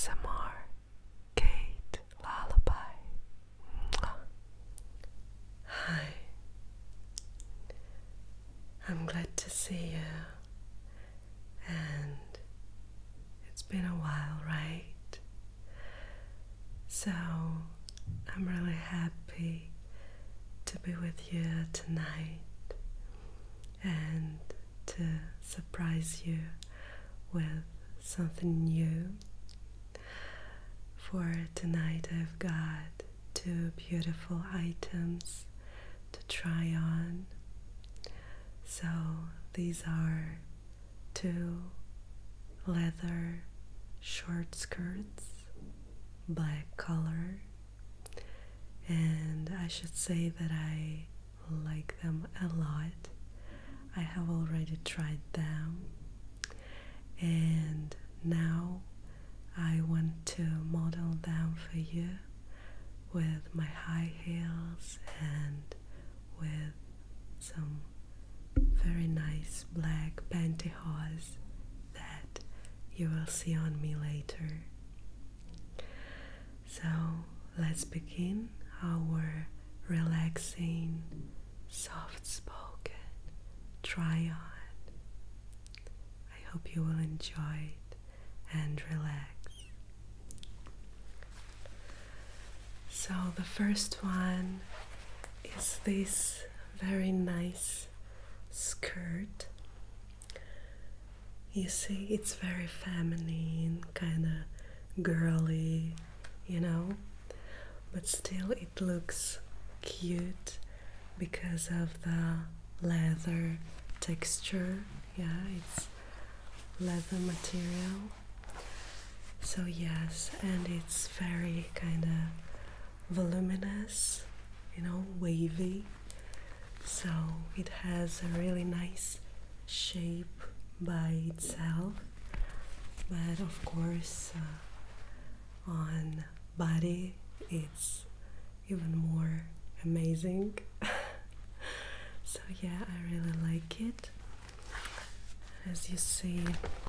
ASMR Kate Lullaby. Mwah. Hi, I'm glad to see you, and it's been a while, right? So I'm really happy to be with you tonight and to surprise you with something new. For tonight I've got two beautiful items to try on. So these are two leather short skirts, black color, and I should say that I like them a lot. I have already tried them, and now I want to model them for you with my high heels and with some very nice black pantyhose that you will see on me later. So let's begin our relaxing, soft-spoken try on. I hope you will enjoy it and relax. So the first one is this very nice skirt. You see, it's very feminine, kind of girly, you know, but still it looks cute because of the leather texture. Yeah, it's leather material. So yes, and it's very kind of voluminous, you know, wavy. So it has a really nice shape by itself, but of course on body it's even more amazing. So yeah, I really like it. As you see,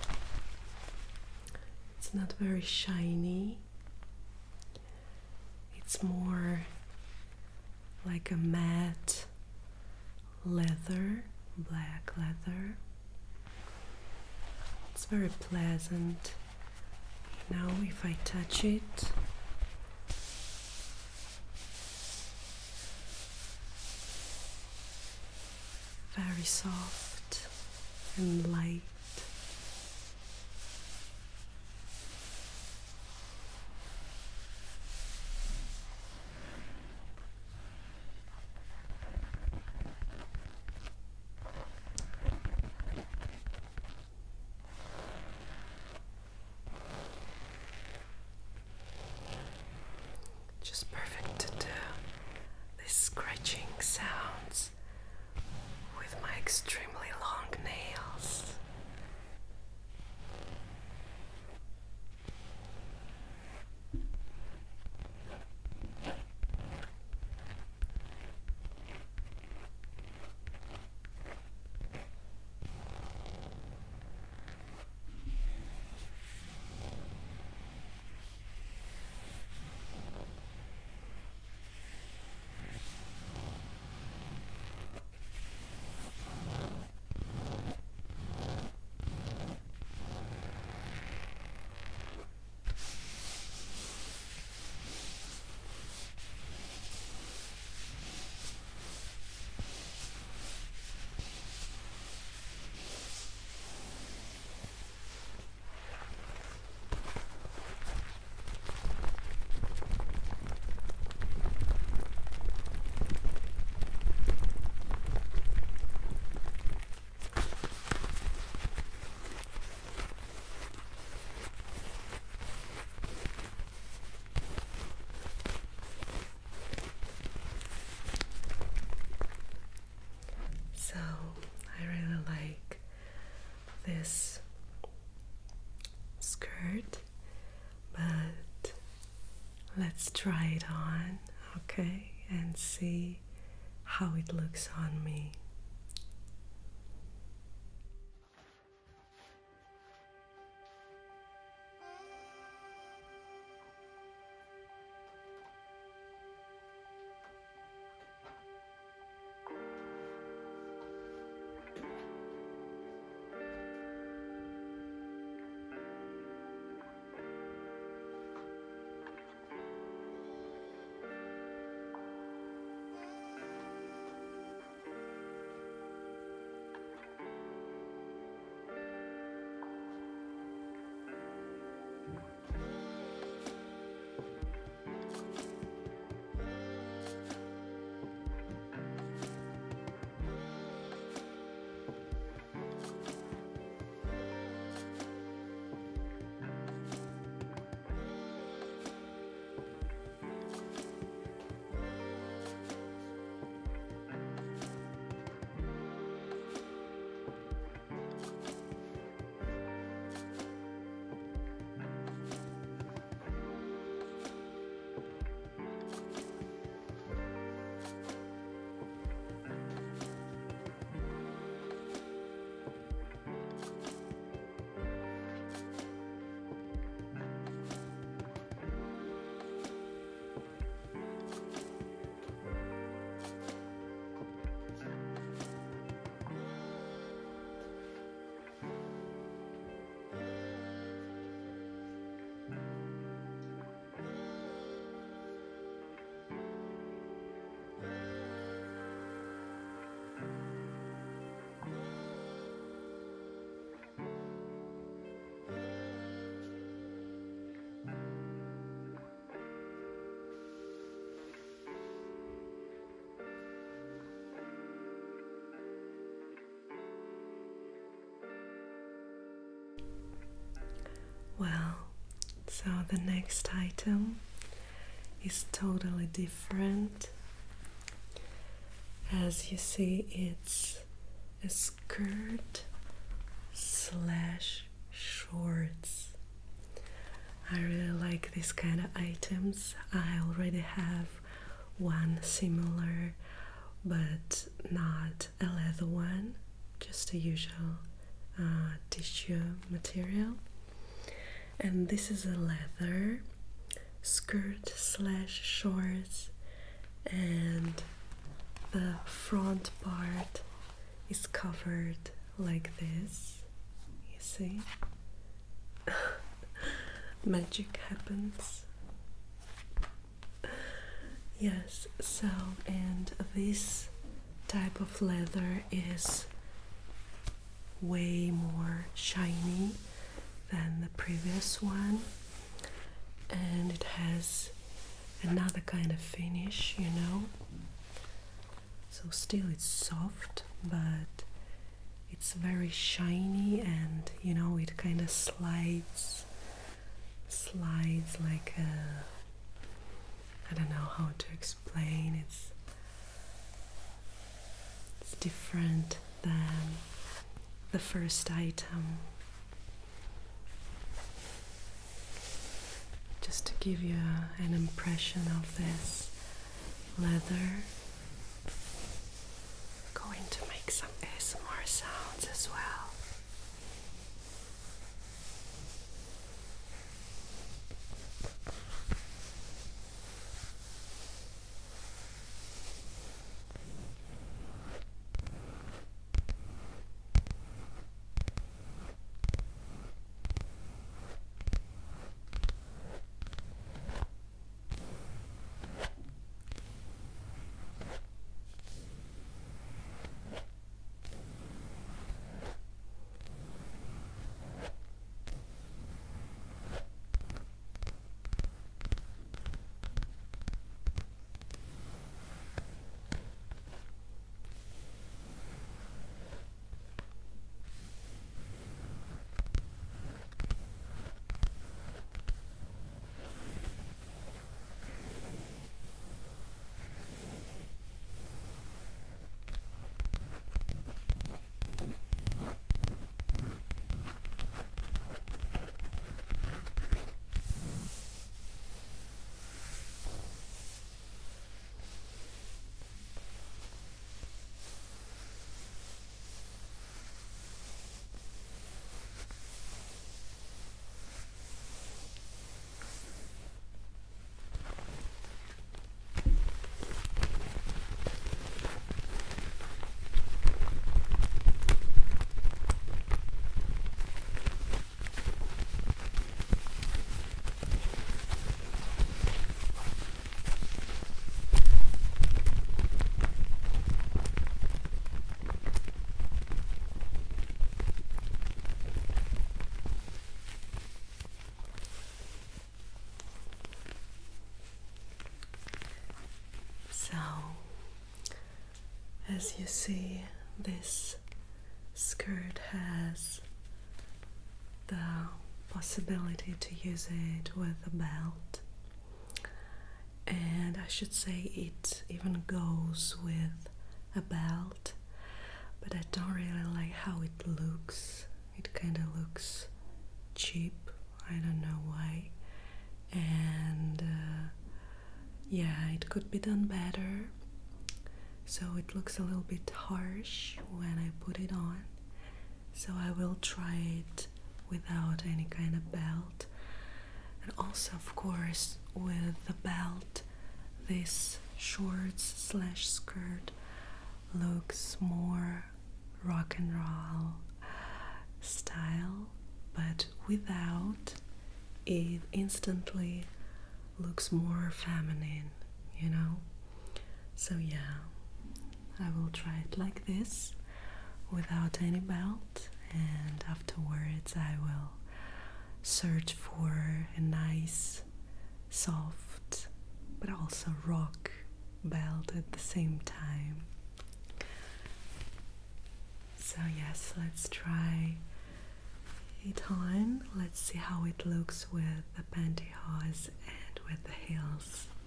it's not very shiny. It's more like a matte leather, black leather. It's very pleasant. Now if I touch it, very soft and light. Just perfect to do these scratching sounds with my extremely long nails. So I really like this skirt, but let's try it on, okay, and see how it looks on me. Well, so the next item is totally different. As you see, it's a skirt slash shorts. I really like these kind of items. I already have one similar, but not a leather one, just a usual tissue material. And this is a leather skirt slash shorts, and the front part is covered like this. You see? Magic happens. Yes, so, and this type of leather is way more shiny than the previous one, and it has another kind of finish, you know. So still it's soft, but it's very shiny, and you know, it kind of slides like a, I don't know how to explain. It's different than the first item. Just to give you an impression of this leather, going to make some ASMR sounds as well. So, as you see, this skirt has the possibility to use it with a belt, and I should say it even goes with a belt, but I don't really like how it looks. It kind of looks cheap, I don't know why, and yeah, it could be done better. So it looks a little bit harsh when I put it on, so I will try it without any kind of belt. And also, of course, with the belt, this shorts slash skirt looks more rock and roll style, but without, it instantly looks more feminine, you know. So yeah, I will try it like this without any belt, and afterwards I will search for a nice, soft, but also rock belt at the same time. So yes, let's try it on. Let's see how it looks with the pantyhose and with the heels.